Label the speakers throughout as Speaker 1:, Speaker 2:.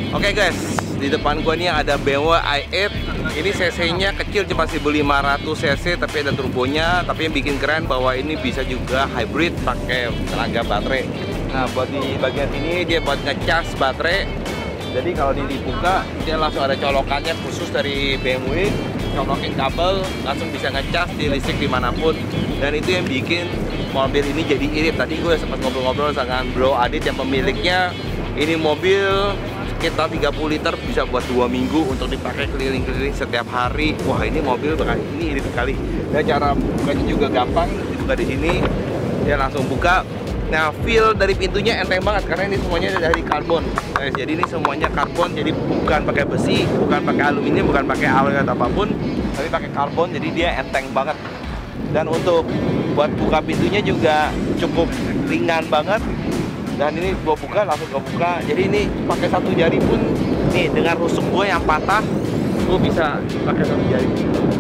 Speaker 1: Oke guys, di depan gua nih ada BMW i8. Ini cc-nya kecil, cuma 1500 cc, tapi ada turbonya. Tapi yang bikin keren bahwa ini bisa juga hybrid pakai tenaga baterai. Nah, buat di bagian ini dia buat ngecas baterai. Jadi kalau dibuka, dia langsung ada colokannya khusus dari BMW. Colokin kabel, langsung bisa ngecas di listrik dimanapun. Dan itu yang bikin mobil ini jadi irit. Tadi gue sempat ngobrol-ngobrol dengan Bro Adit yang pemiliknya. Ini mobil sekitar 30 liter, bisa buat 2 minggu untuk dipakai keliling-keliling setiap hari. Wah, ini mobil ini irit sekali. Dan cara bukanya juga gampang, dibuka di sini, dia langsung buka. Nah, feel dari pintunya enteng banget karena ini semuanya dari karbon. Nah, jadi ini semuanya karbon, jadi bukan pakai besi, bukan pakai aluminium, bukan pakai alloy atau apapun, tapi pakai karbon, jadi dia enteng banget. Dan untuk buat buka pintunya juga cukup ringan banget. Dan ini gua buka, langsung gua buka. Jadi ini pakai satu jari pun, nih dengan rusuk gue yang patah, gua bisa pakai satu jari.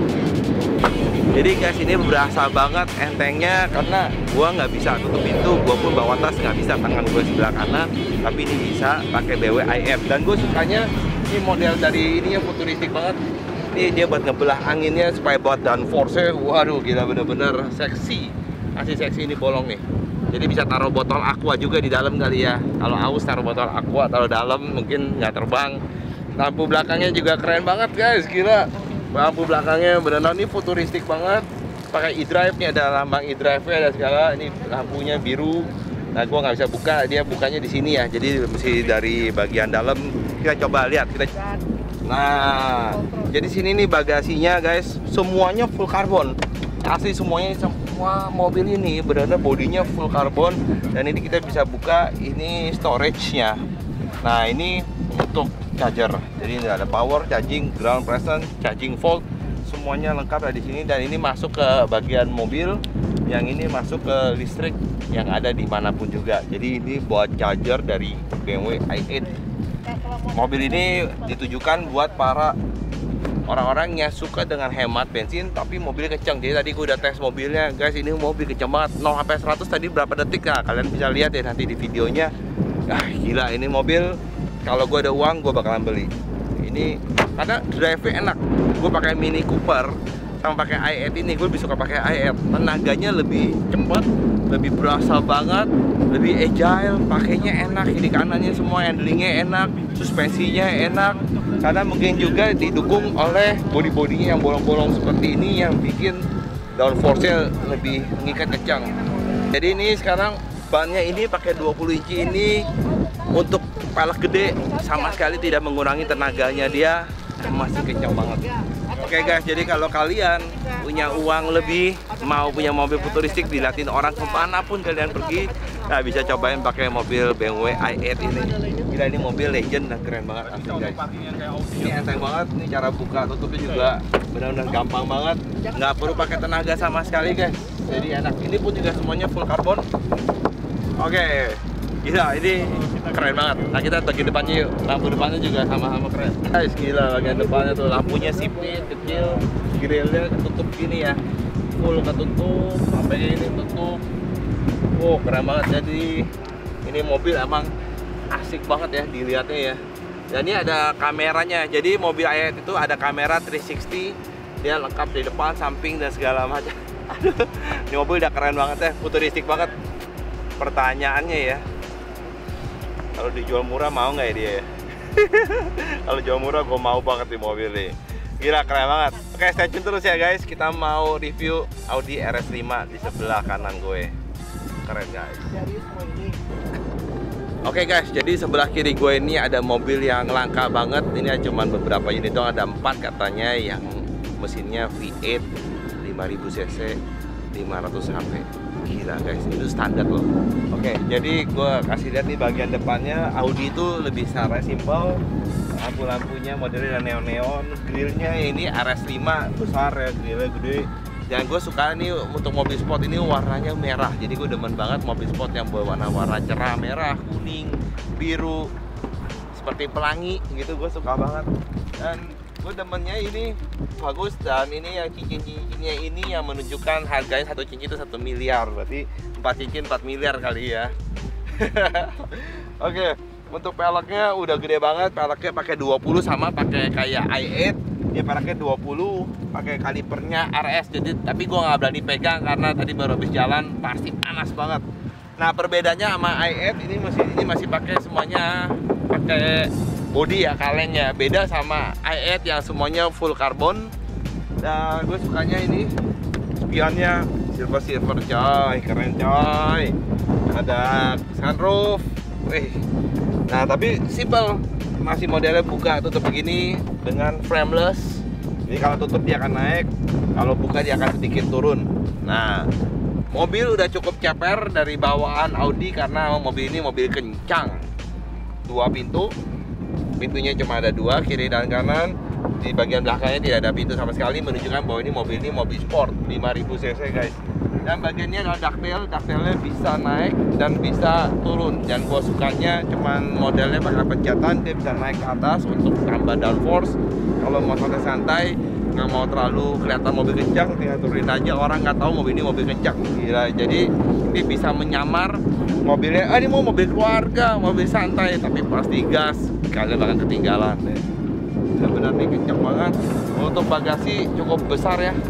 Speaker 1: Jadi guys, ini berasa banget entengnya karena gua nggak bisa tutup pintu, gua pun bawa tas nggak bisa, tangan gue sebelah kanan, tapi ini bisa pakai BMW i8. Dan gue sukanya ini model dari ini yang futuristik banget. Ini dia buat ngebelah anginnya supaya buat downforce-nya, waduh gila, bener-bener seksi. Masih seksi ini bolong nih. Jadi bisa taruh botol aqua juga di dalam kali ya. Kalau aus taruh botol aqua, taruh dalam mungkin nggak terbang. Lampu belakangnya juga keren banget guys, gila. Lampu belakangnya benar-benar ini futuristik banget. Pakai e-drive nih, ada lambang e-drive-nya, ada segala. Ini lampunya biru. Nah, gua nggak bisa buka, dia bukanya di sini ya. Jadi mesti dari bagian dalam. Kita coba lihat. Nah, jadi sini nih bagasinya guys, semuanya full karbon. Asli semuanya, semua mobil ini benar-benar bodinya full karbon. Dan ini kita bisa buka, ini storage-nya. Nah, ini untuk charger. Jadi ini ada power, charging, ground presence, charging volt, semuanya lengkap ada di sini. Dan ini masuk ke bagian mobil, yang ini masuk ke listrik yang ada dimanapun juga. Jadi ini buat charger dari BMW i8. Mobil ini ditujukan buat para orang-orang yang suka dengan hemat bensin tapi mobilnya kencang. Jadi tadi gue udah tes mobilnya guys, ini mobil kencang banget, 0 sampai 100 tadi berapa detik. Nah, kalian bisa lihat ya nanti di videonya. Gila, ini mobil kalau gue ada uang gue bakalan beli ini karena drive-nya enak. Gue pakai Mini Cooper sama pakai i8 ini, gue lebih suka pakai i8. Tenaganya lebih cepat, lebih berasa banget, lebih agile, pakainya enak, kiri kanannya semua handlingnya enak, suspensinya enak. Karena mungkin juga didukung oleh bodi-bodinya yang bolong-bolong seperti ini yang bikin downforce-nya lebih mengikat kencang. Jadi ini sekarang bannya ini pakai 20 inci ini untuk pelek gede, sama sekali tidak mengurangi tenaganya, dia masih kencang banget. Oke guys, jadi kalau kalian punya uang lebih, mau punya mobil futuristik, dilihatin orang kemanapun kalian pergi, nah bisa cobain pakai mobil BMW i8 ini. Gila, ini mobil legend dan keren banget asli guys. Ini enteng banget, ini cara buka tutupnya juga benar-benar gampang banget, nggak perlu pakai tenaga sama sekali guys. Jadi enak. Ini pun juga semuanya full karbon. Oke, gila, ini keren banget. Nah, kita bagian depannya yuk. Lampu depannya juga sama-sama keren guys, gila. Bagian depannya tuh lampunya sipit, kecil, grillnya ketutup gini ya, full ketutup, sampai ini tutup. Wow, keren banget. Jadi ini mobil emang asik banget ya dilihatnya ya. Dan ini ada kameranya. Jadi mobil i8 itu ada kamera 360, dia lengkap di depan, samping dan segala macam. Aduh, ini mobil udah keren banget ya, futuristik banget. Pertanyaannya ya, kalau dijual murah mau nggak ya dia ya? Kalau jual murah gue mau banget di mobil ini. Gila, keren banget. Oke, stay tune terus ya guys. Kita mau review Audi RS5 di sebelah kanan gue. Keren guys. Oke guys, jadi sebelah kiri gue ini ada mobil yang langka banget. Ini cuma beberapa unit doang, ada 4 katanya, yang mesinnya V8 5000 cc 500 HP. Gila guys, itu standar loh. Oke, jadi gue kasih lihat nih bagian depannya. Audi itu lebih secara simpel. Lampu-lampunya modelnya neon-neon. Grillnya ini RS5 besar ya, grillnya gede. Dan gue suka nih untuk mobil sport ini warnanya merah. Jadi gue demen banget mobil sport yang berwarna-warna cerah, merah, kuning, biru, seperti pelangi gitu. Gue suka banget. Dan gue demennya ini bagus, dan ini yang cincin-cincinnya ini yang menunjukkan harganya satu cincin itu 1 miliar, berarti 4 cincin 4 miliar kali ya. Oke, Untuk peleknya udah gede banget, peleknya pakai 20 sama pakai kayak i8. Dia peleknya 20, pakai kalipernya RS. Jadi tapi gua nggak berani pegang karena tadi baru habis jalan, pasti panas banget. Nah, perbedaannya sama i8 ini masih pakai semuanya pakai body ya, kalengnya. Beda sama i8 yang semuanya full karbon. Dan gue sukanya ini spionnya silver coy, keren coy. Ada sunroof. Wih. Nah, tapi simple, masih modelnya buka tutup begini dengan frameless. Jadi kalau tutup dia akan naik, kalau buka dia akan sedikit turun. Nah, mobil udah cukup ceper dari bawaan Audi karena mobil ini mobil kencang. 2 pintu, pintunya cuma ada 2, kiri dan kanan. Di bagian belakangnya tidak ada pintu sama sekali, menunjukkan bahwa ini mobil sport 5000 cc guys. Dan bagiannya ada ducktailnya bisa naik dan bisa turun. Dan gua sukanya cuman modelnya pakai pencatan, dia bisa naik ke atas untuk tambah downforce. Kalau mau santai-santai, nggak mau terlalu kelihatan mobil kencang, tinggal turunin aja, orang nggak tahu mobil ini mobil kencang. Gila, jadi ini bisa menyamar mobilnya. Ini mau mobil keluarga, mobil santai, tapi pasti gas, kalian bakal ketinggalan deh. Benar-benar nih kencang banget. Untuk bagasi cukup besar ya.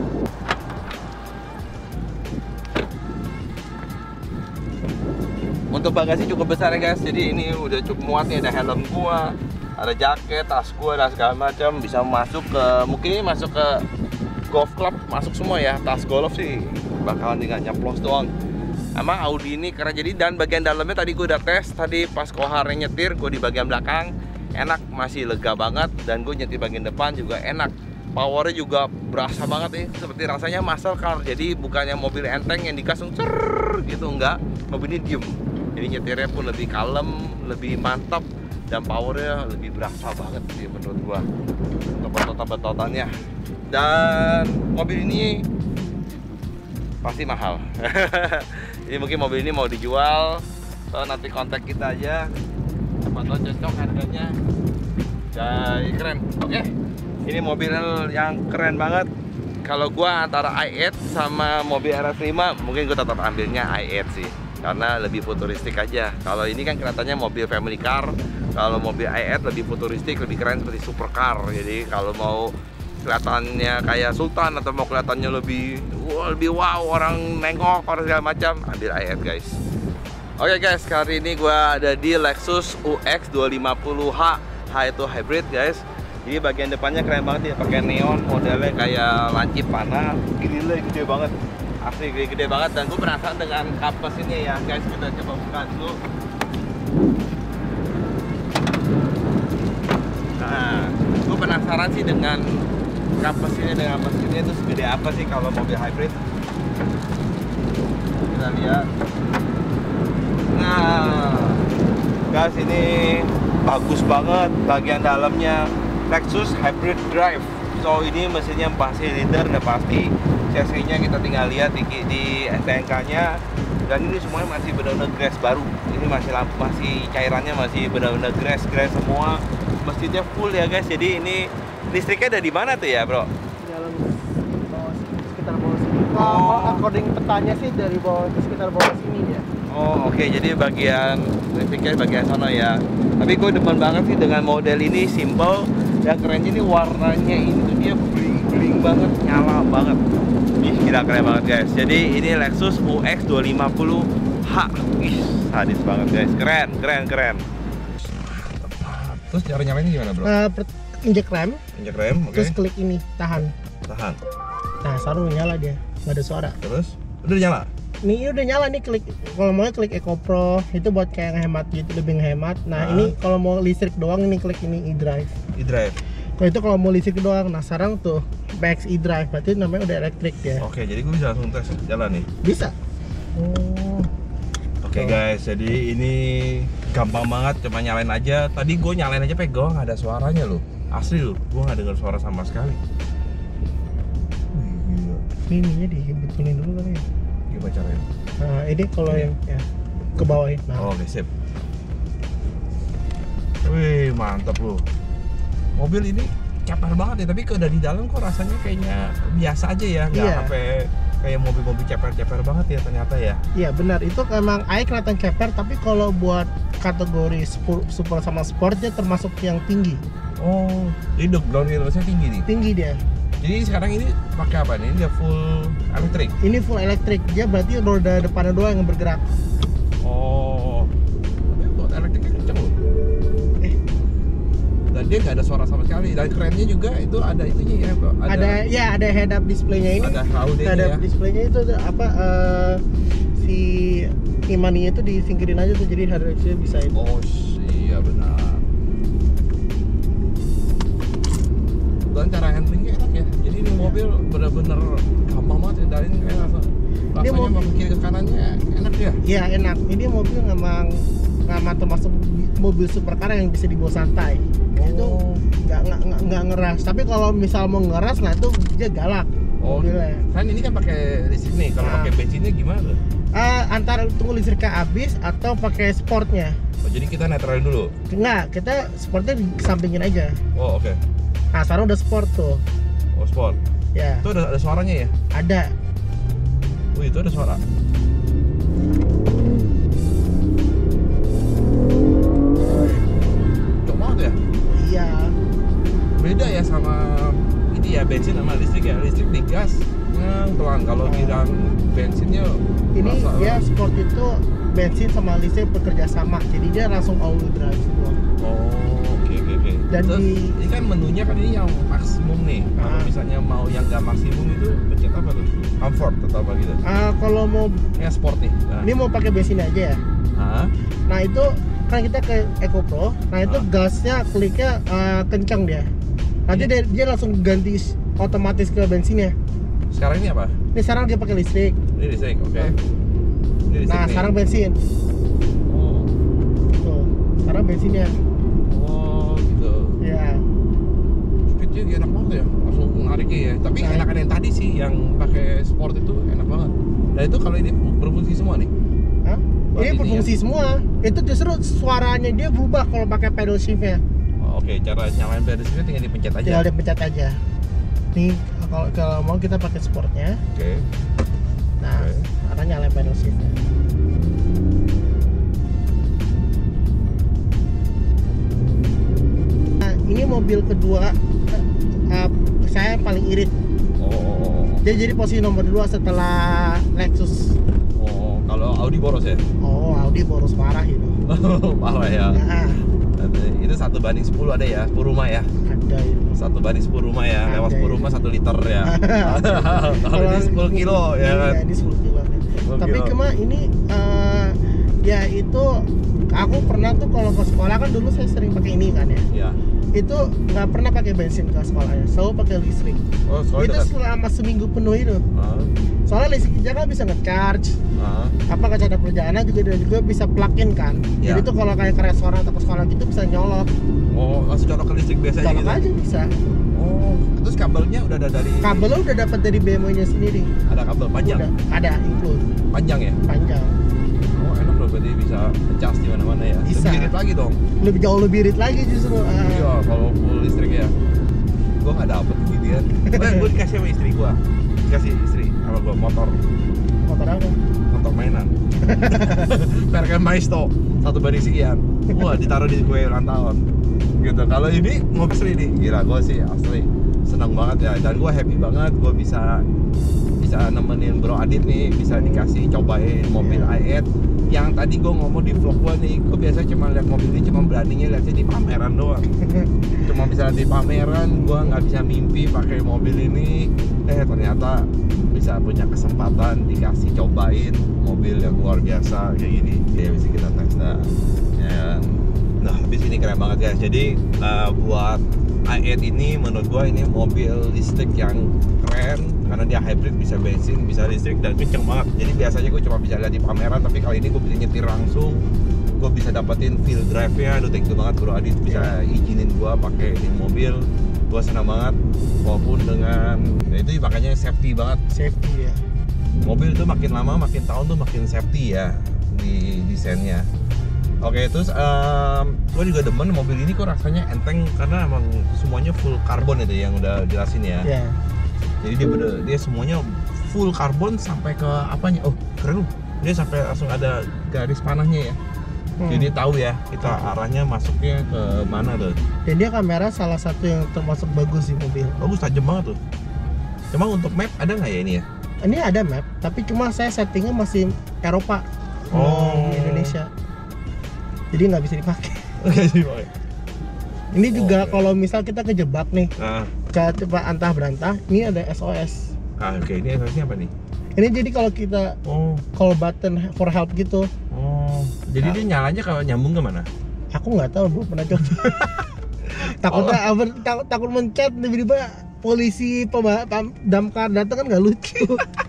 Speaker 1: Untuk bagasi cukup besar ya guys. Jadi ini udah cukup muat nih, ada helm gua, ada jaket, tas gua dan segala macam, bisa masuk ke, mungkin ini masuk ke golf club, masuk semua ya. Tas golf sih bakalan tinggal nyaplos doang. Emang Audi ini keren. Jadi dan bagian dalamnya tadi gue udah tes, tadi pas Koharnya nyetir gue di bagian belakang enak, masih lega banget, dan gue nyetir bagian depan juga enak. Powernya juga berasa banget nih, seperti rasanya muscle car. Jadi bukannya mobil enteng yang digas gitu, enggak, mobil ini diem. Jadi nyetirnya pun lebih kalem, lebih mantap, dan powernya lebih berasa banget sih menurut gua untuk betot-betotannya. Dan mobil ini pasti mahal. Jadi mungkin mobil ini mau dijual, so nanti kontak kita aja, atau cocok harganya. Dan keren. Oke, ini mobil yang keren banget. Kalau gua antara i8 sama mobil RS5, mungkin gua tetap ambilnya i8 sih, karena lebih futuristik aja. Kalau ini kan kelihatannya mobil family car, kalau mobil i8 lebih futuristik, lebih keren seperti supercar. Jadi kalau mau kelihatannya kayak Sultan atau mau kelihatannya lebih wow, orang nengok, orang segala macam, ambil i8 guys. Oke guys, kali ini gua ada di Lexus UX 250h. H itu hybrid guys. Jadi bagian depannya keren banget ya, pakai neon, modelnya kayak lancip panah, gede banget. Asli gede banget, dan gue penasaran dengan kapas ini ya guys. Kita coba buka dulu. Nah, gue penasaran sih dengan kapas ini, dengan mesinnya itu segede apa sih kalau mobil hybrid. Kita lihat. Nah guys, ini bagus banget bagian dalamnya. Lexus Hybrid Drive. So ini mesinnya 4 silinder, udah pasti. CC-nya kita tinggal lihat di STNK-nya. Dan ini semuanya masih benar-benar grass baru. Ini masih cairannya masih benar-benar grass semua. Mesinnya full ya guys. Jadi ini listriknya ada di mana tuh ya bro?
Speaker 2: Dalam bawah sini, sekitar bawah sini. According petanya sih dari bawah sekitar bawah sini ya.
Speaker 1: Oh oke, jadi bagian listriknya bagian sana ya. Tapi gue demen banget sih dengan model ini, simple. Yang kerennya ini warnanya ini tuh dia bling banget, nyala banget. Ih, gila keren banget guys. Jadi ini Lexus UX 250h. Ih, sadis banget guys. Keren. Terus cara nyalainnya gimana bro?
Speaker 2: Injek rem,
Speaker 1: oke.
Speaker 2: terus klik ini, tahan. Nah, sekarang udah nyala dia, nggak ada suara.
Speaker 1: Terus? Udah nyala?
Speaker 2: Ini udah nyala nih, klik. Kalau mau klik Eco Pro, itu buat kayak ngehemat gitu, lebih ngehemat. Nah, ini kalau mau listrik doang, ini klik ini eDrive. Kalau itu kalau mau listrik doang. Nah, sekarang tuh PX eDrive, berarti namanya udah elektrik ya.
Speaker 1: Oke, jadi gue bisa langsung tes jalan nih?
Speaker 2: Bisa.
Speaker 1: Oke guys, jadi ini gampang banget, cuma nyalain aja. Tadi gue nyalain aja pegang, nggak ada suaranya loh. Asli loh, gue nggak dengar suara sama sekali.
Speaker 2: Ini ininya dibetulin dulu kali ya.
Speaker 1: Gimana caranya?
Speaker 2: Nah, ini kalau yang ya ke bawah ya. Nah.
Speaker 1: Oke, sip. Wih, mantap loh. Mobil ini ceper banget ya, tapi kalau dari dalam kok rasanya kayaknya biasa aja ya, nggak sampai kayak mobil-mobil ceper-ceper banget ya ternyata ya.
Speaker 2: Iya benar, itu emang kelihatan ceper, tapi kalau buat kategori super sama sportnya termasuk yang tinggi.
Speaker 1: Oh, jadi ground clearance-nya tinggi nih?
Speaker 2: Tinggi dia.
Speaker 1: Jadi sekarang ini pakai apa nih? Dia full elektrik?
Speaker 2: Ini full elektrik, dia berarti roda depannya doang yang bergerak.
Speaker 1: Oh, tapi buat elektriknya kenceng loh. Dan dia nggak ada suara sama sekali. Dan kerennya juga itu ada itunya ya,
Speaker 2: ada head up display-nya ini.
Speaker 1: Ada HUD-nya
Speaker 2: Head up
Speaker 1: ya.
Speaker 2: display-nya itu apa si imaninya itu disingkirin aja tuh, jadi head up display bisa itu.
Speaker 1: Oh iya benar. Dan cara handlingnya enak ya. Jadi ini mobil benar-benar gampang banget ya, dari ini kayak rasanya mau ke kiri ke kanannya enak ya.
Speaker 2: Iya enak. Ini mobil memang termasuk mobil supercar yang bisa dibawa santai. Itu nggak ngeras. Tapi kalau misal mau ngeras, nah itu dia galak.
Speaker 1: Oh,
Speaker 2: mobilnya.
Speaker 1: Kan ini kan pakai listrik nih. Kalau pakai bensinnya gimana tuh?
Speaker 2: Antara tunggu listriknya habis atau pakai sportnya.
Speaker 1: Oh, jadi kita netralin dulu?
Speaker 2: Enggak, kita sportnya kesampingin aja.
Speaker 1: Oh oke.
Speaker 2: Nah sekarang udah sport tuh.
Speaker 1: Oh sport.
Speaker 2: Ya.
Speaker 1: Itu ada suaranya ya?
Speaker 2: Ada.
Speaker 1: Oh itu ada suara. Cok banget ya?
Speaker 2: Iya.
Speaker 1: Beda ya sama ini ya, bensin sama listrik ya. Listrik digas pelan. Kalau giran bensinnya
Speaker 2: ini dia sport itu bensin sama listrik bekerja sama, jadi dia langsung all wheel drive semua.
Speaker 1: Oh oke.
Speaker 2: Dan
Speaker 1: terus, ini kan menunya kan ini yang maksimum nih. Kalau misalnya mau yang nggak maksimum itu pencet apa tuh? Comfort atau apa gitu?
Speaker 2: Kalau mau
Speaker 1: sport nih. Nah.
Speaker 2: Ini mau pakai bensin aja ya. Nah itu kan kita ke Eco Pro. Nah itu gasnya kliknya kencang dia. Nanti dia langsung ganti otomatis ke bensinnya.
Speaker 1: Sekarang ini apa?
Speaker 2: Ini sekarang dia pakai listrik.
Speaker 1: Ini listrik, oke.
Speaker 2: Nah sekarang bensin.
Speaker 1: Oh.
Speaker 2: Tuh, sekarang bensinnya.
Speaker 1: Oh gitu.
Speaker 2: Ya.
Speaker 1: Speednya enak banget ya, langsung nariknya ya. Tapi enakan yang tadi sih, yang pakai sport itu enak banget. Dan itu kalau ini berfungsi semua nih?
Speaker 2: Hah? Ini berfungsi semua. Itu justru suaranya dia berubah kalau pakai pedal shiftnya.
Speaker 1: Oh, oke, cara nyalain pedal shiftnya tinggal dipencet aja.
Speaker 2: Tinggal dipencet aja. Nih kalau mau kita pakai sportnya.
Speaker 1: Oke.
Speaker 2: Nah, sekarang nyalain pedal shiftnya. Nah, ini mobil kedua saya paling irit.
Speaker 1: Oh.
Speaker 2: Dia jadi posisi nomor 2 setelah Lexus.
Speaker 1: Oh, kalau Audi boros ya?
Speaker 2: Oh, Audi boros parah itu.
Speaker 1: Parah ya.
Speaker 2: Nah,
Speaker 1: itu 1:10 ada ya, 10 rumah ya?
Speaker 2: Ada itu.
Speaker 1: 1:10 rumah ya, lewat 10 rumah 1 liter ya. Kalau ini 10 kilo ya kan?
Speaker 2: Iya, ini 10 kilo. Tapi cuma ini ya itu aku pernah tuh kalau ke sekolah kan dulu saya sering pakai ini kan ya.
Speaker 1: Iya.
Speaker 2: Itu nggak pernah pakai bensin ke sekolahnya, selalu pakai listrik.
Speaker 1: Oh,
Speaker 2: itu selama seminggu penuh itu. Soalnya listrik aja kan bisa nge-charge. Apa kaca perjalanan juga bisa plug-in kan. Jadi tuh kalau kayak ke restoran atau ke sekolah gitu bisa nyolok.
Speaker 1: Oh, langsung colok ke listrik biasa
Speaker 2: colok
Speaker 1: gitu?
Speaker 2: aja bisa.
Speaker 1: Oh, terus kabelnya udah ada dari?
Speaker 2: Kabelnya udah dapat dari BMW-nya sendiri.
Speaker 1: Ada kabel panjang?
Speaker 2: Udah, ada include.
Speaker 1: Panjang ya?
Speaker 2: Panjang.
Speaker 1: Oh, enak loh, berarti bisa ngecas di mana-mana ya?
Speaker 2: Bisa.
Speaker 1: Lebih irit lagi dong?
Speaker 2: Jauh lebih irit lagi justru.
Speaker 1: Iya, kalau full listrik ya. Gua nggak dapet ginian. Gue dikasih sama istri gua. Dikasih istri sama gua motor.
Speaker 2: Motor apa?
Speaker 1: Motor mainan. Mereknya Maisto, 1/sekian. Wah, ditaruh di kue ulang tahun. Gitu. Kalau ini mobil asli nih, gila gua sih asli senang banget ya. Dan gua happy banget gua bisa nemenin Bro Adit nih, bisa dikasih cobain mobil i8 yang tadi gue ngomong di vlog gue nih. Gue biasa cuma lihat mobil ini, cuma beraninya lihatnya di pameran doang. Cuma bisa di pameran, gue nggak bisa mimpi pakai mobil ini. Ternyata bisa punya kesempatan dikasih cobain mobil yang luar biasa kayak gini. Ya bisa kita tes dah. Nah habis ini keren banget ya. Jadi buat i8 ini menurut gue ini mobil listrik yang keren karena dia hybrid, bisa bensin, bisa listrik, dan kenceng banget. Jadi biasanya gue cuma bisa lihat di pameran, tapi kali ini gue bisa nyetir langsung, gue bisa dapetin feel drive-nya. Aduh, thank you banget Bro Adit bisa izinin gue pakai ini mobil. Gue senang banget, walaupun dengan itu makanya safety banget.
Speaker 2: Safety ya.
Speaker 1: Mobil itu makin lama, makin tahun tuh makin safety ya di desainnya. Oke, terus gue juga demen mobil ini kok rasanya enteng karena emang semuanya full karbon itu yang udah jelasin ya.
Speaker 2: Yeah.
Speaker 1: Jadi dia semuanya full karbon sampai ke apanya? Oh keren loh, dia sampai langsung ada garis panahnya ya. Jadi tahu ya kita arahnya masuknya ke mana tuh.
Speaker 2: Dan dia kamera salah satu yang termasuk bagus di mobil.
Speaker 1: Bagus, tajam banget tuh. Cuma untuk map ada nggak ya ini ya?
Speaker 2: Ini ada map, tapi cuma saya settingnya masih Eropa, di Indonesia. Jadi nggak bisa dipakai. Ini juga kalau misal kita kejebak nih, coba antah berantah, ini ada SOS.
Speaker 1: Oke, ini SOS-nya apa nih?
Speaker 2: Ini jadi kalau kita call button for help gitu.
Speaker 1: Jadi dia nyalanya kalau nyambung ke mana?
Speaker 2: Aku nggak tahu, belum pernah coba. Takutnya takut mencet tiba-tiba polisi damkar datang kan nggak lucu.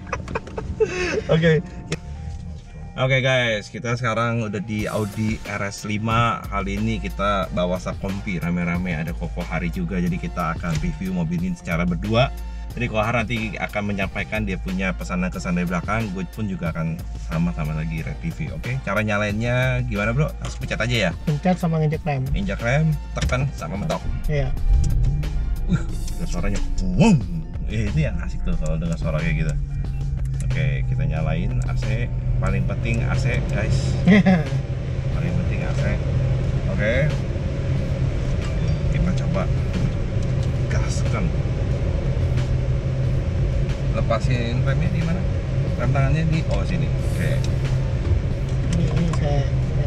Speaker 1: Oke guys, kita sekarang udah di Audi RS5. Kali ini kita bawa Sakompi rame-rame, ada Koko Hari juga. Jadi kita akan review mobil ini secara berdua. Jadi Kohar nanti akan menyampaikan dia punya pesanan-kesan dari belakang. Gue pun juga akan sama-sama lagi review. Oke, cara nyalainnya gimana bro? Langsung pencet aja ya?
Speaker 2: Pencet sama nginjek rem.
Speaker 1: Injak rem, tekan sama mentok.
Speaker 2: Iya.
Speaker 1: Suaranya boom. Itu yang asik tuh kalau dengar suara kayak gitu. Oke, kita nyalain AC. Paling penting AC guys. Paling penting AC. Oke. Kita coba gaskan. Lepasin remnya di mana? Rem tangannya di sini. Oke.
Speaker 2: Ini saya.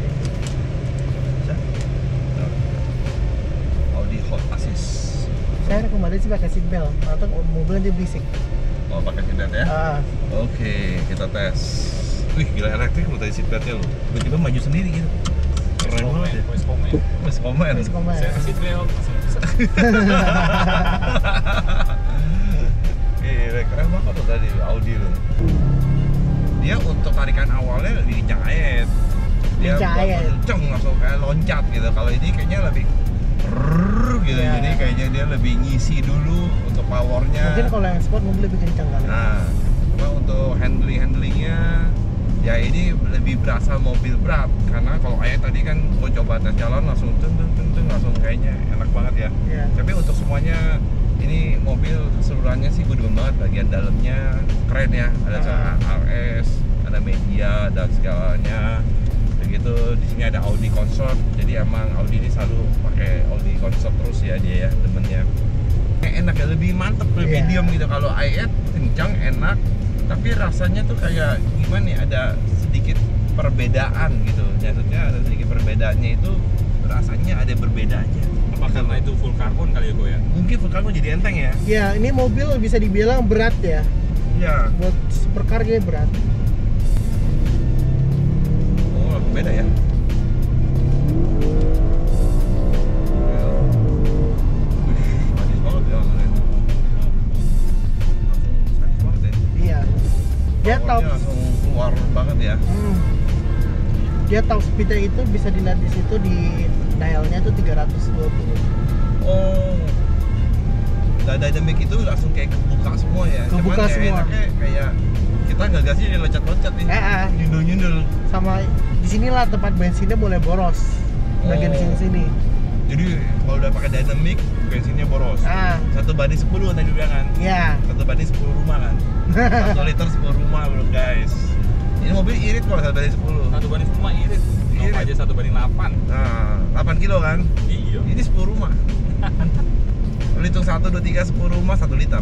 Speaker 1: Audi Hot Assist.
Speaker 2: Saya rekomendasi pakai seatbelt atau mobil nanti berisik.
Speaker 1: Pakai seatbelt ya? Oke, kita tes. Wih, gila elektrik lu tadi seatbeltnya lu. Tiba-tiba maju sendiri gitu. Keren banget ya. Voice command.
Speaker 3: Saya seatbelt.
Speaker 1: Keren banget tuh tadi Audi lu. Dia untuk tarikan awalnya lebih kencang. Dia kenceng langsung kayak loncat gitu. Kalau ini kayaknya lebih gitu. Yeah. Jadi kayaknya dia lebih ngisi dulu untuk powernya.
Speaker 2: Mungkin kalau yang sport mobil lebih kencang kali.
Speaker 1: Nah, cuma untuk handlingnya ya ini lebih berasa mobil berat. Karena kalau kayak tadi kan gue coba tes jalan langsung langsung kayaknya enak banget ya.
Speaker 2: Yeah.
Speaker 1: Tapi untuk semuanya ini mobil keseluruhannya sih gue demen banget. Bagian dalamnya keren ya, ada RS, ada media dan segalanya. Begitu di sini ada Audi Consort. Jadi emang Audi ini selalu pakai Audi Consort terus ya dia ya, demennya. Enak ya, lebih mantep, lebih medium gitu. Kalau i8 kencang enak, tapi rasanya tuh kayak gimana ya, ada sedikit perbedaan gitu. Maksudnya ada sedikit perbedaannya itu rasanya ada berbeda aja.
Speaker 3: Apa karena itu full carbon kali ya, Go ya?
Speaker 1: Mungkin full carbon jadi enteng ya?
Speaker 2: Ya, ini mobil bisa dibilang berat ya.
Speaker 1: Iya.
Speaker 2: Buat supercar dia berat.
Speaker 1: Oh, beda ya? Sadis banget ya langsung. Langsung sadis banget ya?
Speaker 2: Iya. Dia tahu
Speaker 1: langsung keluar banget ya?
Speaker 2: Dia tahu speednya itu bisa dilihat di situ di dialnya tuh 320.
Speaker 1: Oh, dynamic itu langsung kayak kebuka semua ya.
Speaker 2: Kebuka semua.
Speaker 1: Enaknya kayak kita gagasnya dia loncat-loncat nih. Nyundul-nyundul.
Speaker 2: Sama di sinilah tempat bensinnya boleh boros. Bagian sini.
Speaker 1: Jadi kalau udah pakai dynamic bensinnya boros. 1:10 tadi bilang kan?
Speaker 2: Iya.
Speaker 1: 1:10 rumah kan? 1 liter 10 rumah bro guys. Ini mobil irit kok 1:10.
Speaker 3: 1:10 mah irit. Nova aja 1:8.
Speaker 1: Nah, 8 kilo kan?
Speaker 3: Iya.
Speaker 1: Ini 10 rumah. Kalau hitung 1, 2, 3, 10 rumah 1 liter.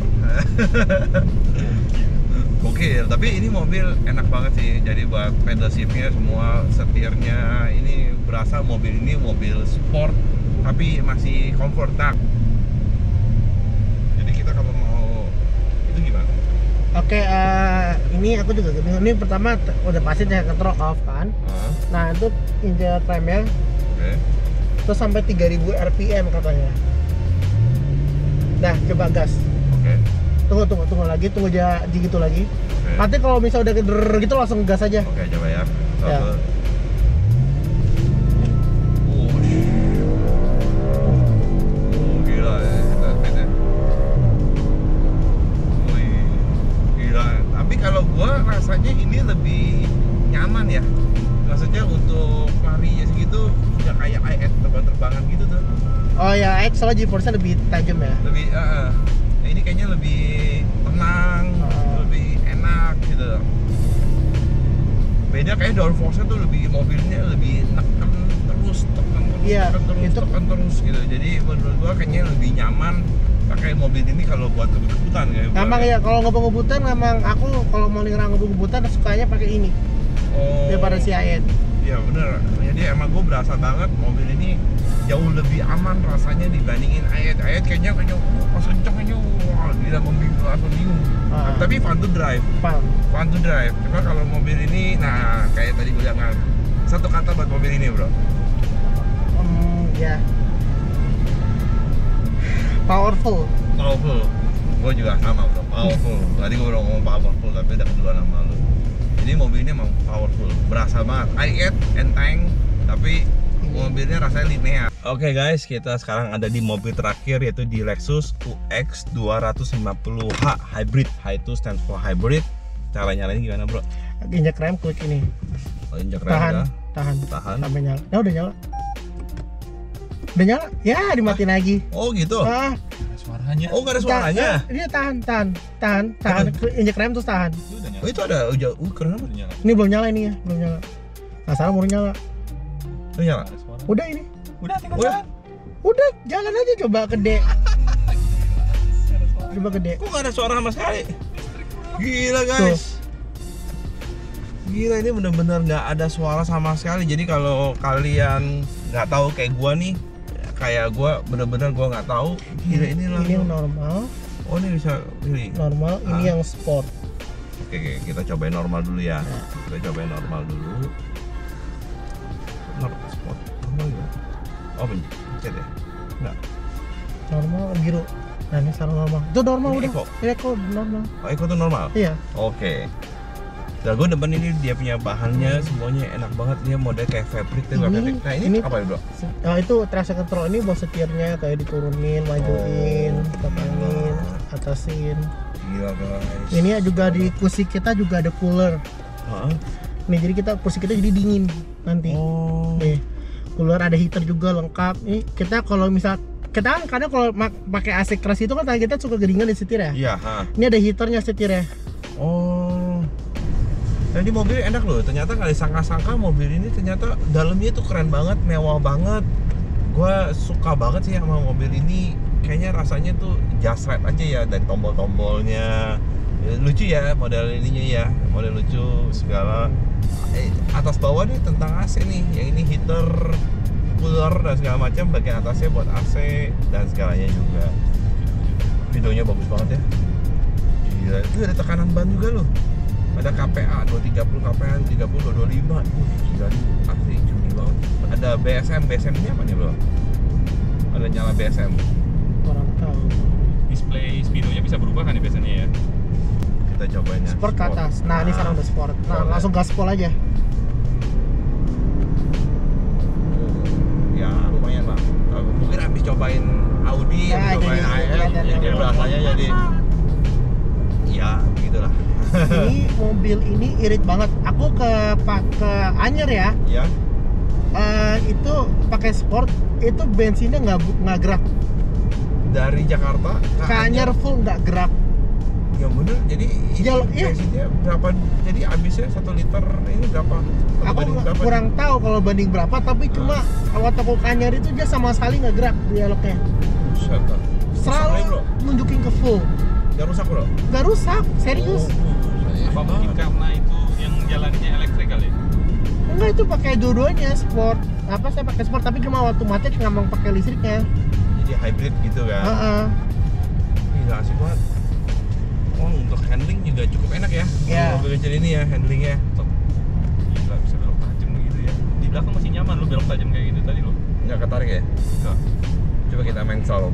Speaker 1: Oke, tapi ini mobil enak banget sih. Jadi buat pedal shiftnya semua, setirnya ini berasa mobil ini mobil sport tapi masih comfort. Nah, jadi kita kalau mau itu gimana?
Speaker 2: Oke, ini aku juga bingung. Ini pertama udah pasti saya control off kan. Nah itu injek remnya. Terus sampai 3000 RPM katanya. Nah coba gas. Tunggu lagi, tunggu aja gitu lagi. Nanti kalau misalnya udah geder gitu langsung gas aja.
Speaker 1: Oke, coba ya. Gila ya, kita. Gila. Tapi kalau gua rasanya ini lebih nyaman ya. Maksudnya untuk larinya segitu udah kayak i8 terbang-terbangan gitu tuh.
Speaker 2: Oh ya, soalnya G-force-nya lebih tajam ya.
Speaker 1: Lebih ini kayaknya lebih tenang, lebih enak gitu. Beda kayak downforce-nya tuh mobilnya lebih tekan terus
Speaker 2: Iya,
Speaker 1: tekan terus gitu. Jadi menurut gua kayaknya lebih nyaman pakai mobil ini kalau buat ngebut-ngebutan kayak.
Speaker 2: Emang ya kalau ngebut-ngebutan memang aku kalau mau ngebut-ngebutan sukanya pakai ini. Daripada si Ayet.
Speaker 1: Iya bener. Jadi emang gua berasa banget mobil ini jauh lebih aman rasanya dibandingin Ayet kayaknya pas kenceng kayaknya wah gila langsung bingung. Tapi fun to drive. Fun to drive. Cuma kalau mobil ini nah kayak tadi gue bilang satu kata buat mobil ini bro.
Speaker 2: Ya. Powerful.
Speaker 1: Gue juga sama bro, powerful. Tadi gue udah ngomong powerful tapi udah kedua nama lu. Jadi mobil ini emang powerful, berasa banget. i8 enteng, tapi mobilnya rasanya linear. Oke guys, kita sekarang ada di mobil terakhir yaitu di Lexus UX 250h Hybrid. H itu stands for hybrid. Cara nyalainnya gimana bro?
Speaker 2: Injak rem, klik ini.
Speaker 1: Injak rem
Speaker 2: tahan sampai nyala. Udah nyala. Ya dimatiin lagi.
Speaker 1: Oh gitu.
Speaker 3: Ada suaranya.
Speaker 1: Oh nggak ada suaranya.
Speaker 2: Dia tahan. Injak rem terus tahan.
Speaker 1: Oh itu ada. Keren banget.
Speaker 2: Ini belum nyala ini ya, belum nyala. Nah, salah mau nyala.
Speaker 1: Udah nyala.
Speaker 2: Udah ini.
Speaker 3: Udah tinggal jalan.
Speaker 2: Udah jalan aja coba gede. Coba gede.
Speaker 1: Kok nggak ada suara sama sekali? Gila guys. Gila ini bener-bener nggak ada suara sama sekali. Jadi kalau kalian nggak tahu kayak gua nih, kayak gua bener-bener gua nggak tahu. Gila ini lah.
Speaker 2: Ini yang normal.
Speaker 1: Oh ini bisa pilih.
Speaker 2: Normal. Ini yang sport.
Speaker 1: Oke, kita cobain normal dulu ya. Kita cobain normal dulu. Sport. Normal ya. Oh pencet ya? Enggak.
Speaker 2: Normal biru. Nah ini sekarang normal. Itu normal
Speaker 1: Ini
Speaker 2: udah. Eco normal.
Speaker 1: Oh Eco tuh normal?
Speaker 2: Iya.
Speaker 1: Oke. Dan gue demen ini dia punya bahannya semuanya enak banget, dia model kayak fabric tuh. Nah ini apa ya bro?
Speaker 2: Nah itu traction control ini buat setirnya kayak diturunin, majuin, tepangin, atasin.
Speaker 1: Gila guys.
Speaker 2: Ini juga di kursi kita juga ada cooler. Nih jadi kursi kita jadi dingin nanti. Nih cooler ada heater juga lengkap. Nih kita kalau misal kita kan kadang kalau pakai AC keras itu kan tangan kita suka geringan di setir ya.
Speaker 1: Iya.
Speaker 2: Ini ada heaternya setirnya.
Speaker 1: Nah ini mobil enak loh, ternyata nggak disangka-sangka mobil ini ternyata dalamnya tuh keren banget, mewah banget. Gue suka banget sih sama mobil ini, kayaknya rasanya tuh just right aja ya, dari tombol-tombolnya lucu ya, model ininya ya, model lucu segala. Atas bawah nih tentang AC nih, yang ini heater, cooler dan segala macam, bagian atasnya buat AC dan segalanya juga. Videonya bagus banget ya. Gila, itu ada tekanan ban juga loh. Ada KPA 230, KPA 30, 225. Gila nih, asli cumi banget. Ada BSM ini apa nih bro? Ada nyala BSM.
Speaker 2: Orang tahu.
Speaker 3: Display speedonya bisa berubah kan ya biasanya ya?
Speaker 1: Kita cobain ya.
Speaker 2: Sport ke atas. Nah ini sekarang udah sport. Nah langsung gaspol aja.
Speaker 1: Ya lumayan lah. Mungkin habis cobain Audi, cobain AF, jadi rasanya jadi ya begitulah.
Speaker 2: Ini mobil ini irit banget. Aku ke Anyer ya.
Speaker 1: Iya.
Speaker 2: Itu pakai sport, itu bensinnya nggak gerak.
Speaker 1: Dari Jakarta
Speaker 2: ke Anyer full nggak gerak.
Speaker 1: Ya bener. Jadi bensinnya berapa? Jadi habisnya 1 liter ini berapa?
Speaker 2: Aku kurang tahu kalau banding berapa, tapi cuma waktu aku ke Anyer itu dia sama sekali nggak gerak dialognya.
Speaker 1: Buset.
Speaker 2: Selalu nunjukin ke full.
Speaker 1: Gak rusak bro?
Speaker 2: Gak rusak, serius.
Speaker 3: Apa mungkin karena itu yang jalannya elektrik kali?
Speaker 2: Enggak, itu pakai dua-duanya sport. Apa saya pakai sport, tapi cuma waktu macet nggak mau pakai listriknya.
Speaker 1: Jadi hybrid gitu kan? Gila asik banget. Untuk handling juga cukup enak ya. Mobil kecil ini ya handlingnya.
Speaker 3: Gila bisa belok tajam gitu ya. Di belakang masih nyaman lu belok tajam kayak gitu tadi lo.
Speaker 1: Nggak ketarik ya?
Speaker 3: Enggak.
Speaker 1: Coba kita main salon.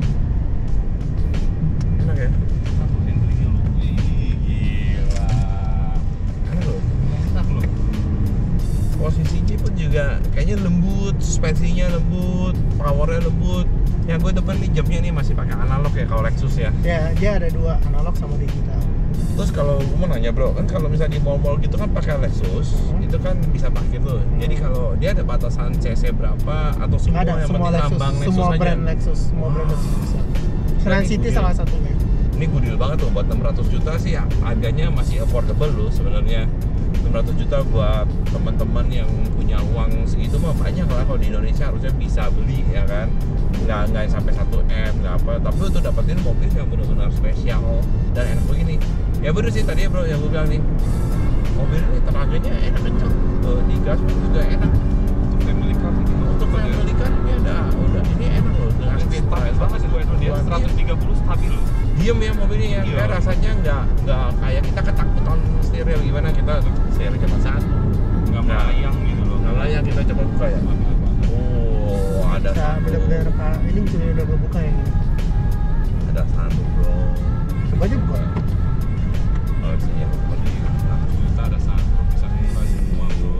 Speaker 1: Enak ya?
Speaker 3: Handlingnya lu. Gila.
Speaker 1: Enak loh.
Speaker 3: Enak lu.
Speaker 1: Posisinya pun juga kayaknya lembut, suspensinya lembut, powernya lembut. Yang gue depan nih jamnya nih masih pakai analog ya kalau Lexus ya.
Speaker 2: Ya, dia ada 2, analog sama digital.
Speaker 1: Terus kalau gue mau nanya bro, kan kalau misalnya di mall-mall gitu kan pakai Lexus, itu kan bisa pakai tuh. Jadi kalau dia ada batasan CC berapa atau semua
Speaker 2: ada,
Speaker 1: yang penting lambang Lexus
Speaker 2: semua
Speaker 1: aja?
Speaker 2: Brand Lexus, semua brand Lexus bisa. Transity salah satunya.
Speaker 1: Ini good deal banget tuh, buat 600 juta sih harganya masih affordable loh sebenarnya.
Speaker 4: 600 juta buat teman-teman yang punya uang segitu mah banyak lah. Kalau di Indonesia harusnya bisa beli ya kan, nggak sampai 1 M nggak apa, tapi untuk dapetin mobil yang benar-benar spesial dan enak begini. Ya bener sih tadi ya bro yang gue bilang nih, mobil ini tenaganya enak kencang, digas juga enak.
Speaker 3: Untuk family car gitu.
Speaker 4: Untuk family car ini udah ini enak loh, dengan speed
Speaker 3: stabil banget sih gue itu, dia 130 stabil loh.
Speaker 4: Diem ya mobilnya ya, kayak rasanya nggak kayak kita ketakutan stereo gimana, kita stereo cuma satu,
Speaker 3: Nggak melayang gitu loh.
Speaker 4: nggak layak, kita coba buka ya. Oh ada
Speaker 2: Bisa
Speaker 4: satu,
Speaker 2: bener-bener ini bisa bener-bener buka ya.
Speaker 4: ada satu bro.
Speaker 2: Coba aja buka.
Speaker 4: Oh sini ya,
Speaker 3: Di 100 juta ada satu, bisa buka semua bro.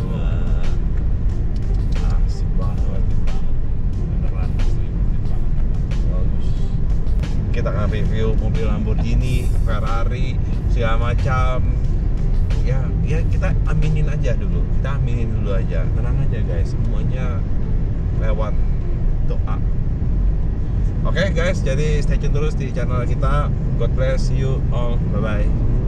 Speaker 4: asik banget, beneran bagus. Kita akan review mobil Lamborghini, Ferrari, segala macam. Ya kita aminin aja dulu, tenang aja guys, semuanya lewat doa. Oke guys, jadi stay tune terus di channel kita. God bless you all, bye bye.